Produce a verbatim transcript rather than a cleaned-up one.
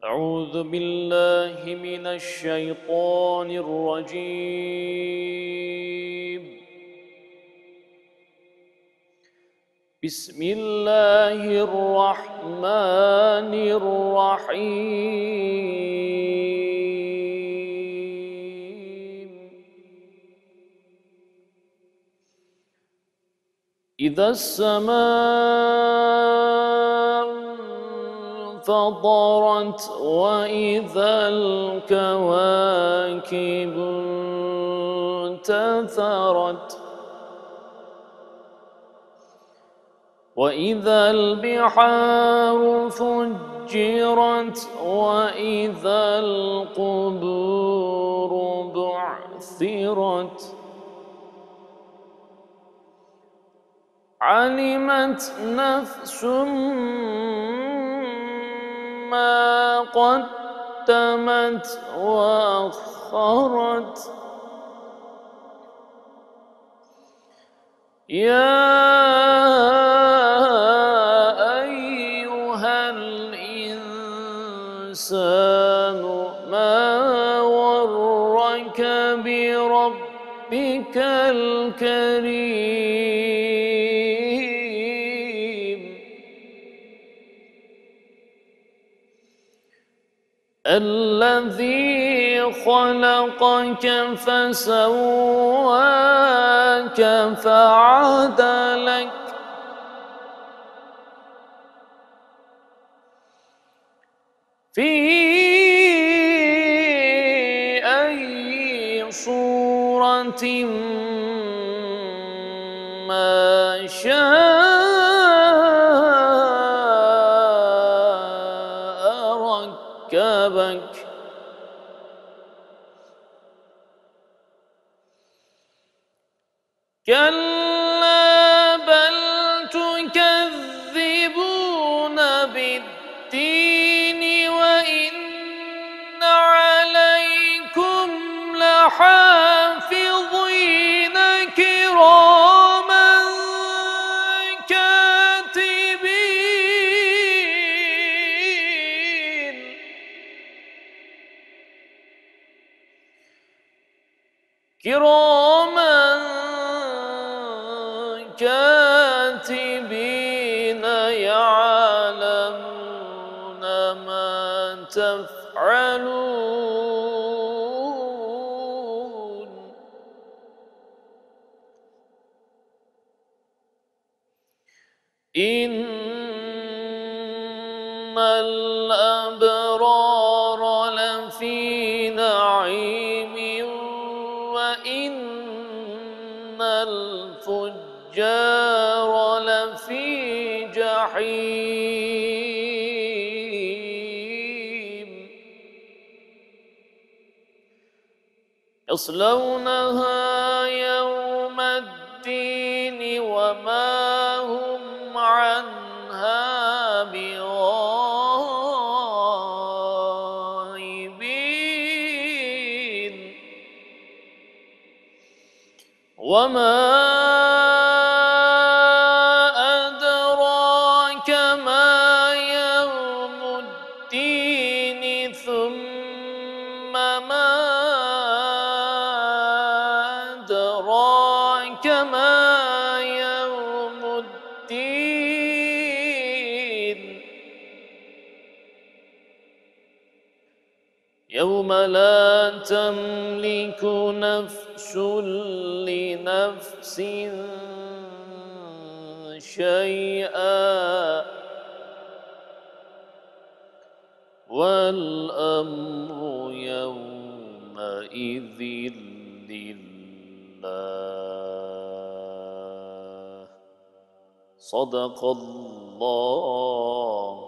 أعوذ بالله من الشيطان الرجيم. بسم الله الرحمن الرحيم. إذا السماء انفطرت وإذا الكواكب انتثرت وإذا البحار فجرت وإذا القبور بعثرت علمت نفس ما قدمت وأخرت يا أيها الإنسان ما غرك بربك الكريم الذي خلقك فسواك فعدلك في أي صورة ما شاء ركبك كلا بل تكذبون بالدين وإن عليكم لحافظين كراما كاتبين كراما كاتبين يعلمون ما تفعلون إن الأبرار لفي نعيم وإن الفجار لفي جحيم يصلونها يوم الدين وما هم عنها بغائبين وما أدراك ما يوم الدين ثم ما أدراك ما يوم الدين يوم لا تملك نفس لنفس شيئا والأمر يومئذ لله صدق الله